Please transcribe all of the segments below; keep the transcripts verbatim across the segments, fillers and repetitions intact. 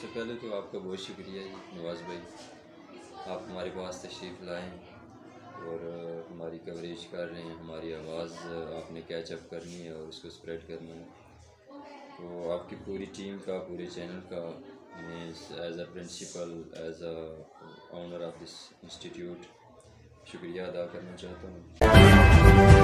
सबसे पहले तो आपका बहुत शुक्रिया जी नवाज़ भाई, आप हमारे पास तशरीफ़ लाएँ और हमारी कवरेज कर रहे हैं। हमारी आवाज़ आपने कैचअप करनी है और उसको स्प्रेड करनी है। तो आपकी पूरी टीम का, पूरे चैनल का मैं as a principal, as a owner of this institute शुक्रिया अदा करना चाहता हूँ।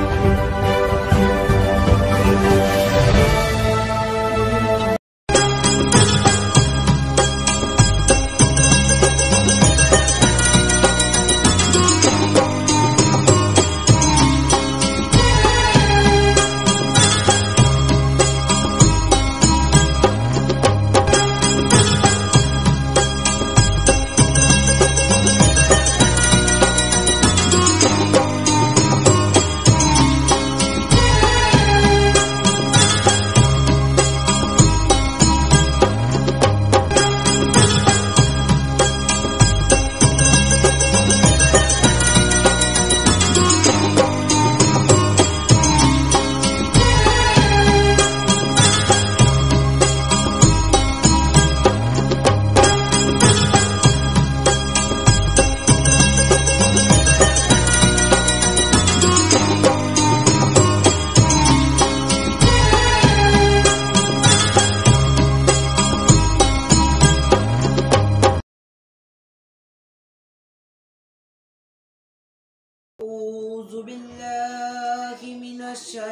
أعوذ بالله من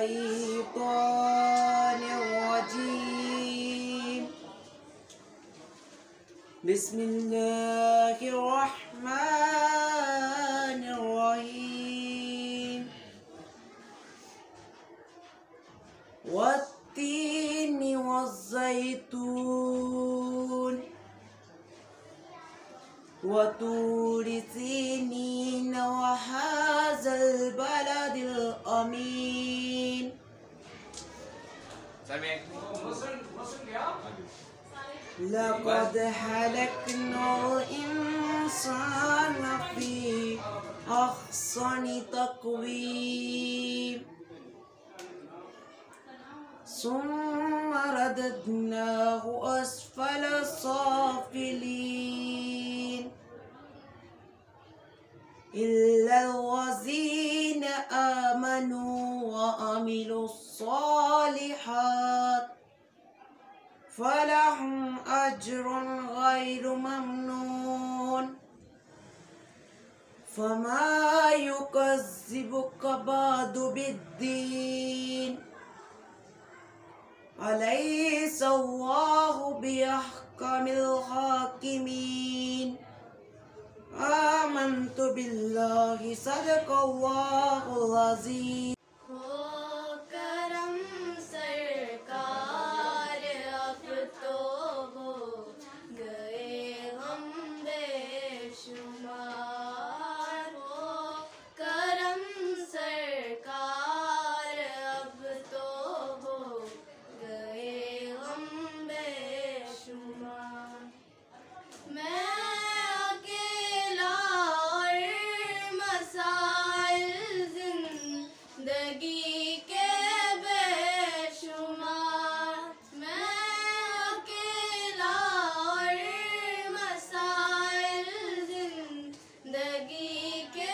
الشيطان الرجيم. بسم الله الرحمن الرحيم. والتين والزيتون وطور سينين وهذا البلد الأمين. لقد خلقنا الإنسان في أحسن تقويم ثم رددناه أسفل سافلين إلا الذين آمنوا وعملوا الصالحات فلهم أجر غير ممنون. فما يكذبك بعد بالدين أليس الله بأحكم الحاكمين. آمنت بالله صدق الله العظيم. करम सरकार अब तो हो गए हम बेशुमार हो। करम सरकार अब तो हो गए हम बेशुमार। मैं जिंदगी के बेशुमार, मैं अकेला और मसाइल जिंदगी के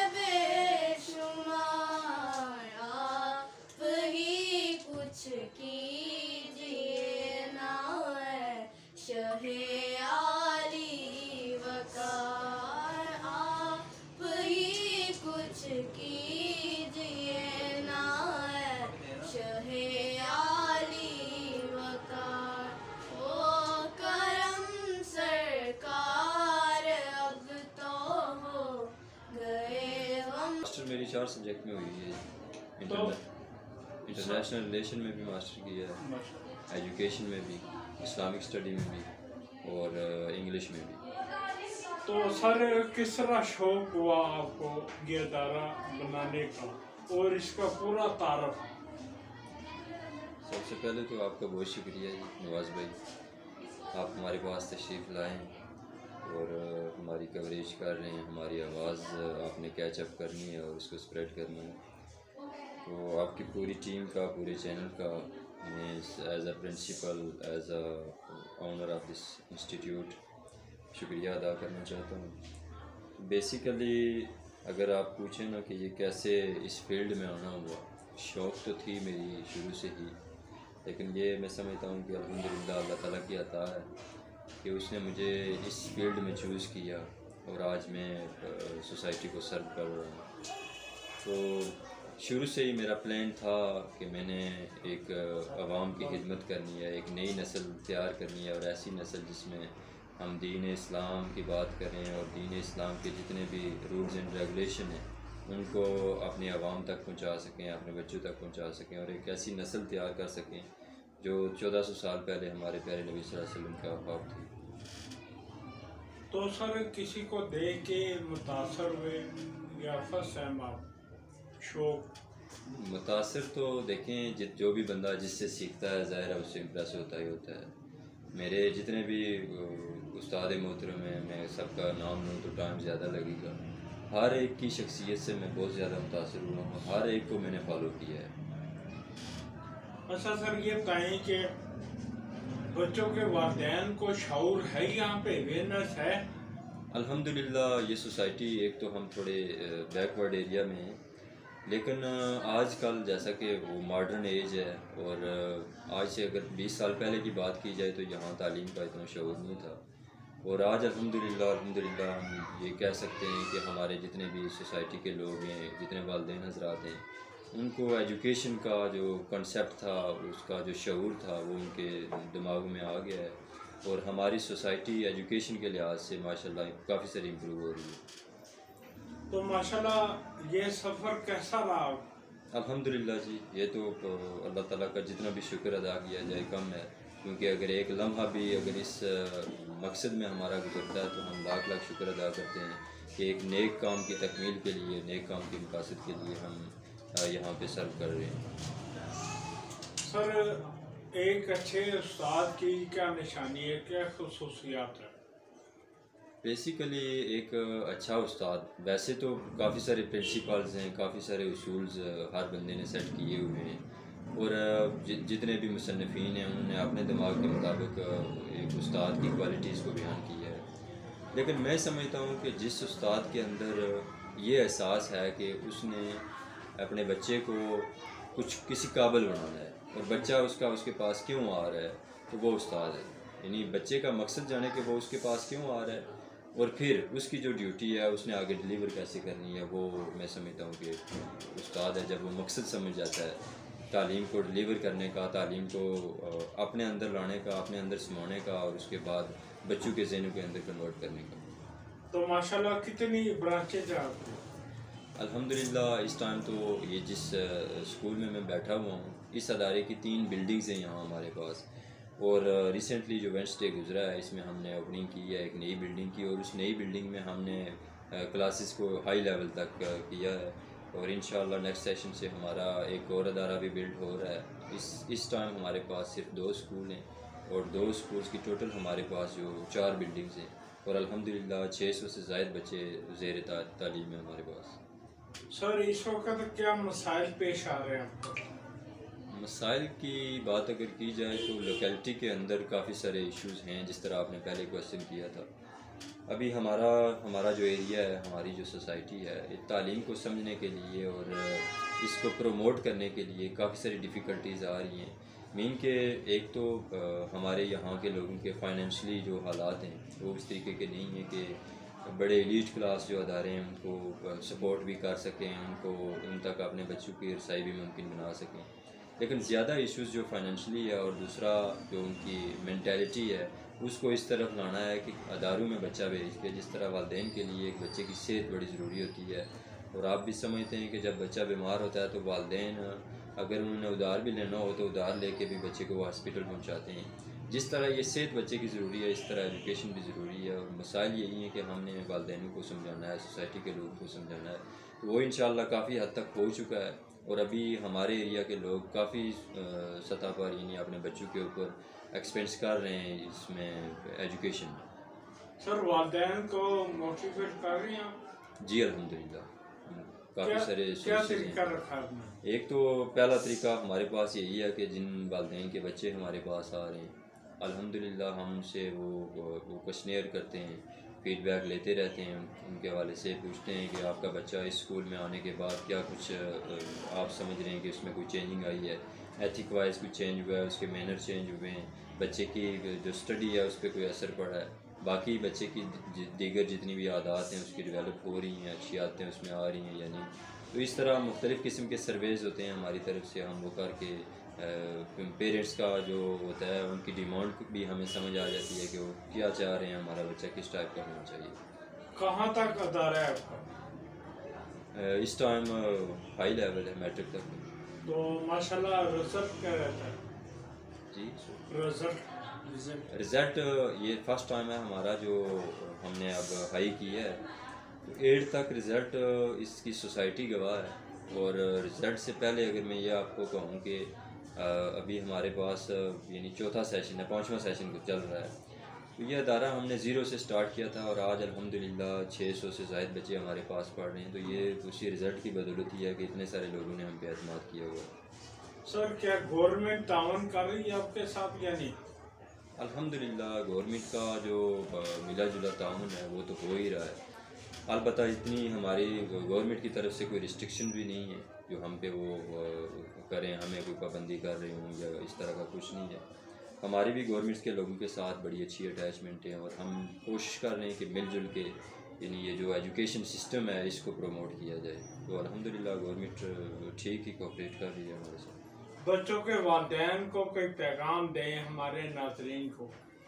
बेशुमार। आप ही कुछ कीजिए ना है शहे आली वकार। आप ही कुछ की मास्टर मेरी चार सब्जेक्ट में हुई है। इंटरनेशनल रिलेशन में भी मास्टर किया है, एजुकेशन में भी, इस्लामिक स्टडी में भी और इंग्लिश में भी। तो सर किस तरह शौक हुआ आपको ये अदारा बनाने का और इसका पूरा तारफ? सबसे पहले तो आपका बहुत शुक्रिया जी नवाज़ भाई, आप हमारे पास तशरीफ़ लाएँ और हमारी कवरेज कर रहे हैं। हमारी आवाज़ आपने कैचअप करनी है और उसको स्प्रेड करना है। तो आपकी पूरी टीम का, पूरे चैनल का मैं as a principal, as a owner of this institute शुक्रिया अदा करना चाहता हूँ। बेसिकली अगर आप पूछें ना कि ये कैसे इस फील्ड में आना हुआ, शौक़ तो थी मेरी शुरू से ही, लेकिन ये मैं समझता हूँ कि अल्हम्दुलिल्लाह अल्लाह ताला की अता है कि उसने मुझे इस फील्ड में चूज़ किया और आज मैं सोसाइटी को सर्व कर रहा हूँ। तो शुरू से ही मेरा प्लान था कि मैंने एक आवाम की खिदमत करनी है, एक नई नस्ल तैयार करनी है, और ऐसी नस्ल जिसमें हम दीन इस्लाम की बात करें और दीन इस्लाम के जितने भी रूल्स एंड रेगुलेशन हैं उनको अपने आवाम तक पहुंचा सकें, अपने बच्चों तक पहुंचा सकें, और एक ऐसी नस्ल तैयार कर सकें जो चौदह सौ साल पहले हमारे प्यारे नबी सल्लल्लाहु अलैहि वसल्लम का ख्वाब थी। तो सर किसी को देख के मुतासर हुए या फर्स्ट टाइम आप शौक? मुतासर तो देखें, जित जो भी बंदा जिससे सीखता है ज़ाहिर है उससे इम्प्रेस होता ही होता है। मेरे जितने भी उस्ताद मोहतरम हैं, मैं सबका नाम लूँ तो टाइम ज़्यादा लगेगा। हर एक की शख्सियत से मैं बहुत ज़्यादा मुतासर हुआ हूँ, हर एक को मैंने फॉलो किया है। अच्छा सर, ये बताएं कि बच्चों के वालिदैन को शऊर है, यहाँ पे अवेयरनेस है? अल्हम्दुलिल्लाह ये सोसाइटी, एक तो हम थोड़े बैकवर्ड एरिया में हैं, लेकिन आजकल जैसा कि वो मॉडर्न एज है, और आज से अगर बीस साल पहले की बात की जाए तो यहाँ तालीम का इतना शऊर नहीं था। और आज अल्हम्दुलिल्लाह अल्हम्दुलिल्लाह हम ये कह सकते हैं कि हमारे जितने भी सोसाइटी के लोग हैं, जितने वालिदैन हज़रात हैं, उनको एजुकेशन का जो कॉन्सेप्ट था, उसका जो शऊर था, वो उनके दिमाग में आ गया है, और हमारी सोसाइटी एजुकेशन के लिहाज से माशाल्लाह काफ़ी सारी इम्प्रूव हो रही है। तो माशाल्लाह ये सफ़र कैसा रहा? अल्हम्दुलिल्लाह जी, ये तो अल्लाह ताला का जितना भी शुक्र अदा किया जाए कम है, क्योंकि अगर एक लम्हा भी अगर इस मकसद में हमारा गुजरता है तो हम लाख लाख शुक्र अदा करते हैं कि एक नेक काम की तकमील के लिए, नेक काम के मकसद के लिए हम यहाँ पे सर्व कर रहे हैं। सर एक अच्छे उस्ताद की क्या निशानी है, क्या खुसूसियात है? बेसिकली एक अच्छा उस्ताद, वैसे तो काफ़ी सारे प्रिंसिपल्स हैं, काफ़ी सारे उसूल्स हर बंदे ने सेट किए हुए हैं, और जि, जितने भी मुसन्निफ़ीन हैं उन्होंने अपने दिमाग के मुताबिक एक उस्ताद की क्वालिटीज़ को बयान किया है। लेकिन मैं समझता हूँ कि जिस उस्ताद के अंदर ये एहसास है कि उसने अपने बच्चे को कुछ किसी काबिल बनाना है, और बच्चा उसका उसके पास क्यों आ रहा है, तो वो उस्ताद है। यानी बच्चे का मकसद जाने कि वो उसके पास क्यों आ रहा है, और फिर उसकी जो ड्यूटी है उसने आगे डिलीवर कैसे करनी है, वो मैं समझता हूँ कि उस्ताद है। जब वो मकसद समझ जाता है तालीम को डिलीवर करने का, तालीम को अपने अंदर लाने का, अपने अंदर समाने का, और उसके बाद बच्चों के ज़हनों के अंदर कन्वर्ट करने का। तो माशाल्लाह कितनी ब्रांचेज हैं आपकी? अल्हम्दुलिल्लाह इस टाइम तो ये जिस स्कूल में मैं बैठा हुआ हूँ, इस अदारे की तीन बिल्डिंग्स हैं यहाँ हमारे पास, और रिसेंटली जो वेंसडे गुजरा है इसमें हमने ओपनिंग की है एक नई बिल्डिंग की, और उस नई बिल्डिंग में हमने क्लासेस को हाई लेवल तक किया है, और इंशाल्लाह नेक्स्ट सेशन से हमारा एक और अदारा भी बिल्ड हो रहा है। इस इस टाइम हमारे पास सिर्फ दो स्कूल हैं, और दो स्कूल्स की टोटल हमारे पास जो चार बिल्डिंग्स हैं, और अल्हम्दुलिल्लाह छः सौ से ज़ायद बच्चे ज़ेर तालीम में हमारे पास। सर इस वक्त क्या मसाइल पेश आ रहे हैं आपको? मसाइल की बात अगर की जाए तो लोकेलिटी के अंदर काफ़ी सारे इश्यूज़ हैं, जिस तरह आपने पहले क्वेश्चन किया था। अभी हमारा हमारा जो एरिया है, हमारी जो सोसाइटी है, तालीम को समझने के लिए और इसको प्रमोट करने के लिए काफ़ी सारी डिफ़िकल्टीज़ आ रही हैं। मीन के एक तो आ, हमारे यहाँ के लोगों के फाइनेंशली जो हालात हैं वो उस तरीके के नहीं हैं कि बड़े एलीट क्लास जो अदारे हैं उनको सपोर्ट भी कर सकें, उनको उन तक अपने बच्चों की रसाई भी मुमकिन बना सकें। लेकिन ज़्यादा इश्यूज़ जो फाइनेंशली है, और दूसरा जो उनकी मेंटालिटी है, उसको इस तरफ लाना है कि अदारों में बच्चा भेज के, जिस तरह वालिदैन के लिए एक बच्चे की सेहत बड़ी ज़रूरी होती है, और आप भी समझते हैं कि जब बच्चा बीमार होता है तो वालिदैन अगर उन्होंने उधार भी लेना हो तो उधार लेके भी बच्चे को वो हॉस्पिटल पहुँचाते हैं। जिस तरह ये सेहत बच्चे की ज़रूरी है, इस तरह एजुकेशन भी ज़रूरी है, और मसाइल यही है कि हमने वालिदैन को समझाना है, सोसाइटी के लोगों को समझाना है। तो वो इंशाल्लाह काफ़ी हद तक हो चुका है, और अभी हमारे एरिया के लोग काफ़ी सतह पर यानी अपने बच्चों के ऊपर एक्सपेंस कर रहे हैं इसमें एजुकेशन में। सर वालिदैन को मोटिवेट कर रहे हैं आप? जी अल्हम्दुलिल्लाह। काफ़ी क्या सारे क्या sources हैं। तरीका रखा है आपने? एक तो पहला तरीका हमारे पास यही है कि जिन वालिदैन के बच्चे हमारे पास आ रहे हैं, अल्हम्दुलिल्लाह हम उनसे वो वो क्वेश्चनेयर करते हैं, फीडबैक लेते रहते हैं, उनके हवाले से पूछते हैं कि आपका बच्चा इस स्कूल में आने के बाद क्या कुछ अ, आप समझ रहे हैं कि उसमें कोई चेंजिंग आई है, एथिक वाइज कुछ चेंज हुआ है, उसके मैनर चेंज हुए हैं, बच्चे की जो स्टडी है उस पर कोई असर पड़ा है, बाकी बच्चे की जि- दीगर जितनी भी आदत हैं उसकी डेवलप हो रही हैं, अच्छी आदतें उसमें आ रही हैं या नहीं। तो इस तरह मुख्तलिफ़ किस्म के सर्वेज़ होते हैं हमारी तरफ से, हम वो करके पेरेंट्स का जो होता है उनकी डिमांड भी हमें समझ आ जाती है कि वो क्या चाह रहे हैं, हमारा बच्चा किस टाइप का होना चाहिए। कहाँ तक अदारा है आपका? अ, इस टाइम हाई लेवल है, मैट्रिक तक। तो माशाल्लाह रिजल्ट क्या रहता है? जी रिजल्ट रिजल्ट रिज़ल्ट ये फर्स्ट टाइम है हमारा जो हमने अब हाई की है, तो एट तक रिज़ल्ट इसकी सोसाइटी गवाह है। और रिज़ल्ट से पहले अगर मैं ये आपको कहूँ कि अ, अभी हमारे पास यानी चौथा सेशन है, पाँचवा सेशन कुछ चल रहा है, तो ये अदारा हमने ज़ीरो से स्टार्ट किया था और आज अल्हम्दुलिल्लाह छः सौ से ज़ायद बच्चे हमारे पास पढ़ रहे हैं। तो ये उसी रिज़ल्ट की बदौलत ही है कि इतने सारे लोगों ने हम पे एतमाद किया हुआ है। सर क्या गवर्नमेंट तावन कर रही है आपके साथ या नहीं? अल्हम्दुलिल्लाह गवर्नमेंट का जो अ, मिला जुला ताउन है वो तो हो ही रहा है। अलबत्ता इतनी हमारी गवर्नमेंट की तरफ से कोई रिस्ट्रिक्शन भी नहीं है जो हम पे वो अ, करें, हमें कोई पाबंदी कर रहे हों या इस तरह का कुछ नहीं है। हमारी भी गवर्नमेंट के लोगों के साथ बड़ी अच्छी अटैचमेंट है और हम कोशिश कर रहे हैं कि मिलजुल के यानी ये जो एजुकेशन सिस्टम है इसको प्रमोट किया जाए। तो अल्हम्दुलिल्लाह गवर्नमेंट ठीक ही कोऑपरेट कर रही है हमारे साथ। बच्चों के वालिदैन को कोई पैगाम दें हमारे नाज़रीन को।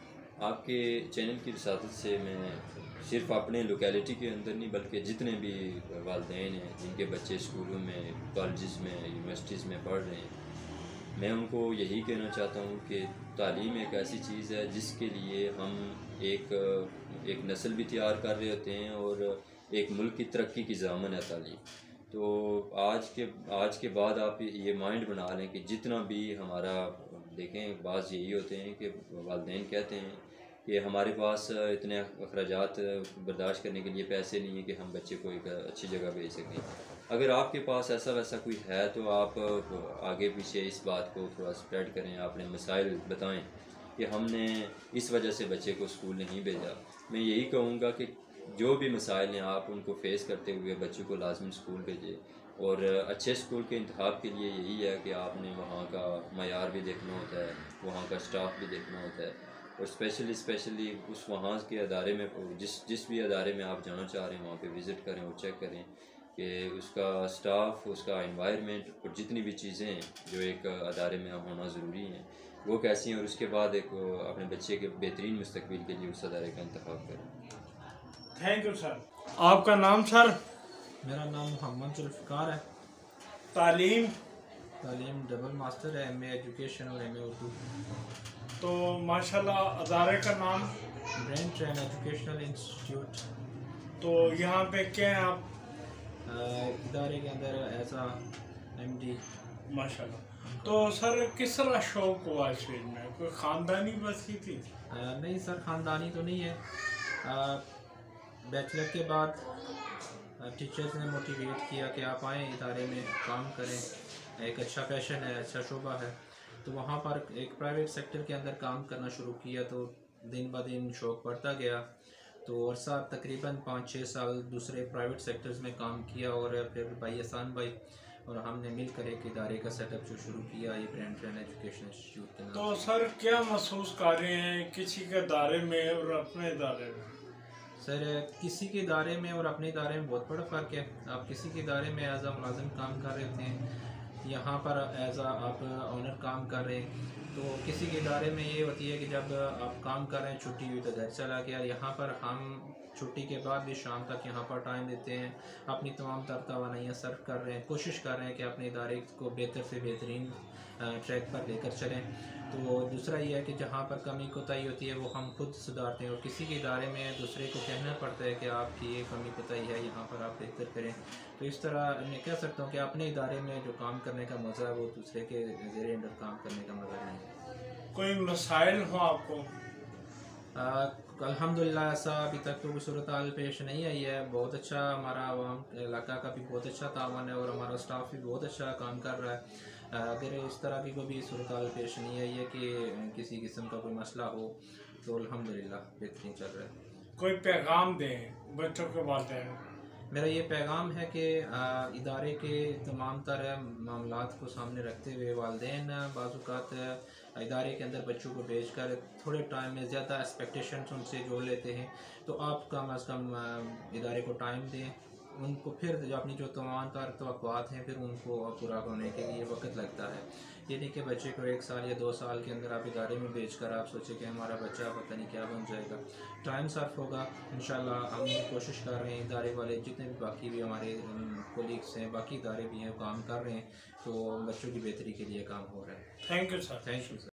आपके चैनल की रिसादत से मैं सिर्फ अपने लोकेलिटी के अंदर नहीं बल्कि जितने भी वालिदैन हैं जिनके बच्चे स्कूलों में, कॉलेजेस में, यूनिवर्सिटीज़ में पढ़ रहे हैं, मैं उनको यही कहना चाहता हूँ कि तालीम एक ऐसी चीज़ है जिसके लिए हम एक एक नस्ल भी तैयार कर रहे होते हैं और एक मुल्क की तरक्की की ज़ामन है तालीम। तो आज के आज के बाद आप ये माइंड बना लें कि जितना भी हमारा देखें, बात यही होते हैं कि वालिदैन कहते हैं कि हमारे पास इतने अखराजात बर्दाश्त करने के लिए पैसे नहीं है कि हम बच्चे को एक अच्छी जगह भेज सकें। अगर आपके पास ऐसा वैसा कोई है तो आप आगे पीछे इस बात को थोड़ा स्प्रेड करें, अपने मसाइल बताएं कि हमने इस वजह से बच्चे को स्कूल नहीं भेजा। मैं यही कहूँगा कि जो भी मसाइल हैं आप उनको फेस करते हुए बच्चों को लाजमी स्कूल भेजें। और अच्छे स्कूल के इंतखाब के लिए यही है कि आपने वहाँ का मयार भी देखना होता है, वहाँ का स्टाफ भी देखना होता है और स्पेशली स्पेशली उस वहाँ के अदारे में जिस जिस भी अदारे में आप जाना चाह रहे हैं वहाँ पे विज़िट करें और चेक करें कि उसका स्टाफ, उसका एनवायरनमेंट और जितनी भी चीज़ें हैं जो एक अदारे में होना ज़रूरी हैं वो कैसी हैं, और उसके बाद एक अपने बच्चे के बेहतरीन मुस्तकबिल के लिए उस अदारे का इंतखाब करें। Thank you sir. आपका नाम सर? मेरा नाम मोहम्मद जुल्फ़िकार है। तालीम? तालीम डबल मास्टर है, एम ए एजुकेशन और एम ए उर्दू। तो माशाल्लाह अदारे का नाम? Brain train educational institute. तो यहाँ पे क्या हैं आप? इदारे के अंदर एज आ एम डी। माशाल्लाह। तो सर किस तरह शौक हुआ इस फील्ड में? कोई ख़ानदानी बस ही थी? नहीं सर, ख़ानदानी तो नहीं है। बैचलर के बाद टीचर्स ने मोटिवेट किया कि आप आएँ इदारे में काम करें, एक अच्छा पैशन है, अच्छा शोबा है। तो वहाँ पर एक प्राइवेट सेक्टर के अंदर काम करना शुरू किया तो दिन ब दिन शौक़ बढ़ता गया। तो अरसा तकरीबन पाँच छः साल दूसरे प्राइवेट सेक्टर्स में काम किया और फिर भाई एहसान भाई और हमने मिलकर एक इदारे का सेटअप जो शुरू किया, ये ब्रेन ट्रेन एजुकेशन इंस्टीट्यूट के नाम। तो सर क्या महसूस कर रहे हैं किसी के इदारे में और अपने इदारे में? सर किसी के इदारे में और अपने इदारे में बहुत बड़ा फ़र्क है। आप किसी के इदारे में एज आ मुलाजिम काम कर रहे होते हैं, यहाँ पर एज आ आप ऑनर काम कर रहे हैं। तो किसी के इदारे में ये होती है कि जब आप काम कर रहे हैं, छुट्टी हुई तो घर चला गया। यहाँ पर हम छुट्टी के बाद भी शाम तक यहाँ पर टाइम देते हैं, अपनी तमाम तर तवानाइयाँ सर्व कर रहे हैं, कोशिश कर रहे हैं कि अपने इदारे को बेहतर से बेहतरीन ट्रैक पर लेकर चलें। तो दूसरा ये है कि जहाँ पर कमी कोताही होती है वो हम खुद सुधारते हैं और किसी के इदारे में दूसरे को कहना पड़ता है कि आपकी ये कमी कोताही है, यहाँ पर आप बेहतर करें। तो इस तरह मैं कह सकता हूँ कि अपने इदारे में जो काम करने का मज़ा है वो दूसरे के ज़ेरे अंडर काम करने का मज़ा नहीं है। कोई मसाइल हो आपको? अल्हम्दुलिल्लाह ऐसा अभी तक तो कोई सूरत हाल पेश नहीं आई है। बहुत अच्छा हमारा आवाम इलाका का भी बहुत अच्छा तावन है और हमारा स्टाफ भी बहुत अच्छा काम कर रहा है। अगर इस तरह की कोई भी सूरत हाल पेश नहीं आई है कि किसी किस्म का कोई मसला हो तो अल्हम्दुलिल्लाह बेहतरीन चल रहा है। कोई पैगाम दें बच्चों के वालिदैन? मेरा ये पैगाम है कि इदारे के तमाम तरह मामलात को सामने रखते हुए वालिदैन बाज़ इदारे के अंदर बच्चों को भेज कर थोड़े टाइम में ज़्यादा एक्सपेक्टेशंस उनसे जोड़ लेते हैं, तो आप कम अज़ कम इदारे को टाइम दें, उनको फिर जो अपनी जो तमाम तवक्कुआत हैं फिर उनको पूरा होने के लिए वक्त लगता है। ये नहीं कि बच्चे को एक साल या दो साल के अंदर आप इदारे में भेज कर आप सोचें कि हमारा बच्चा पता नहीं क्या बन जाएगा। टाइम सर्फ होगा इंशाल्लाह। हम कोशिश कर रहे हैं, इदारे वाले जितने भी बाकी भी हमारे कोलीग्स हैं, बाकी इदारे भी हैं, काम कर रहे हैं, तो बच्चों की बेहतरी के लिए काम हो रहा है। Thank you sir. Thank you sir.